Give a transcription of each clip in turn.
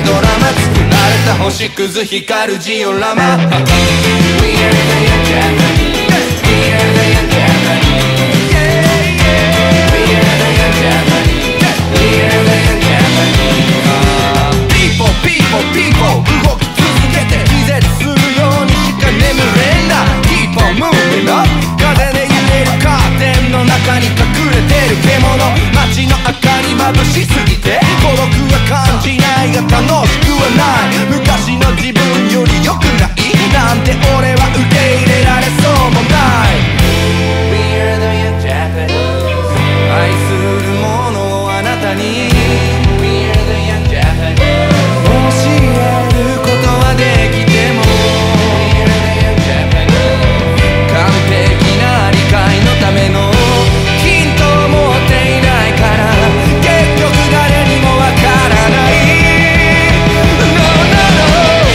ドラマ作られた星屑光るジオラマ We are the young Japanese We are the young Japanese We are the young Japanese We are the young Japanese People, people, people 動き続けて気絶するようにしか眠れんだ Keep on moving up 風で揺れるカーテンの中に隠れてる獣街の明かり眩しすぎて孤独は感じないが楽しくはない昔の自分より良くないなんて俺は受け入れられそうもない We are the young Japanese 愛するものをあなたに We are the young Japanese 教えることはできても We are the young Japanese 完璧な理解のためのヒントを持っていないから結局誰にもわからない No, no, no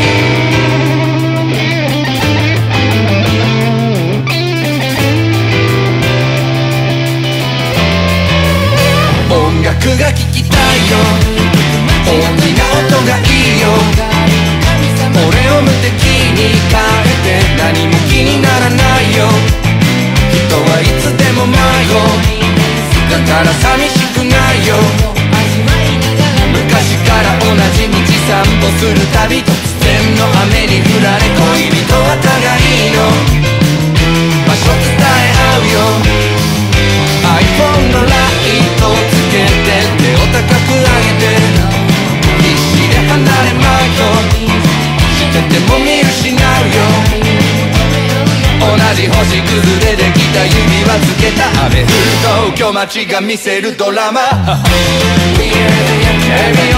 音楽が聴きたいよ大きな音がいいよ俺を無敵に変えて何も気にならないよ人はいつでも迷子だから寂しくないよ昔から同じ道散歩するたび突然の雨に降られ恋人は互いの場所伝え合うよ iPhone のライトをつけて手を高く上げて必死で離れまいとしてても見失うよ同じ星屑でできた指輪つけた雨降る東京街が見せるドラマ We are the young Japanese